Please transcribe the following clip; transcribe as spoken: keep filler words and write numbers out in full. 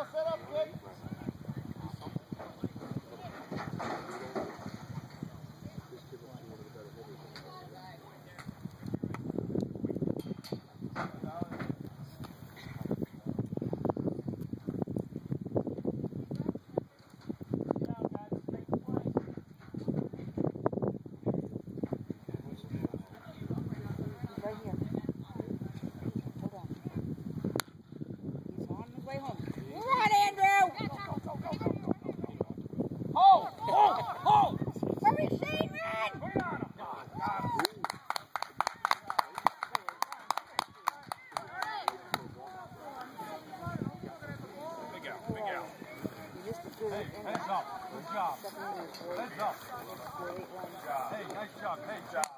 all set up, kid? Right here. Hold on. He's on his way home. Run, Andrew! Hold! Hold! Hold! Hurry, Shane, run! Put it on him! Got him. Big out, big out. Hey, heads up. Good job. Heads up. Hey, nice job. Hey, job.